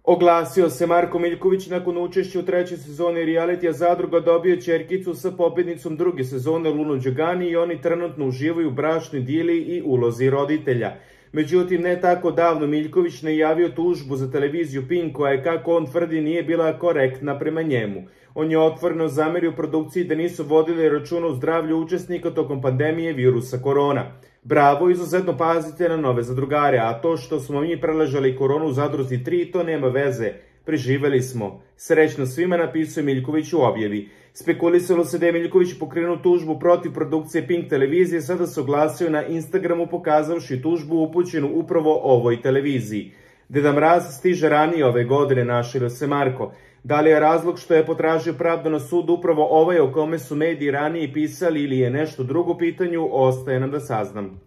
Oglasio se Marko Miljković nakon učešća u trećoj sezoni realitija Zadruga, dobio ćerkicu sa pobednicom druge sezone Lunu Đogani i oni trenutno uživaju u bračnoj idili i ulozi roditelja. Međutim, ne tako davno Miljković najavio tužbu za televiziju Pink koja je, kako on tvrdi, nije bila korektna prema njemu. On je otvoreno zamerio produkciji da nisu vodili računa o zdravlju učesnika tokom pandemije virusa korona. Bravo, izuzetno pazite na nove zadrugare, a to što smo mi preležali koronu u Zadruzi 3, to nema veze. Preživeli smo. Srećno svima, napisuje Miljković u objavi. Spekulisalo se da je Miljković pokrenuo tužbu protiv produkcije Pink televizije, sada se oglasio na Instagramu pokazavši tužbu upućenu upravo ovoj televiziji. Deda Mraz stiže ranije ove godine, našalio se Marko. Da li je razlog što je potražio pravdu na sudu upravo ovaj o kome su mediji ranije pisali ili je nešto drugo u pitanju, ostaje nam da saznam.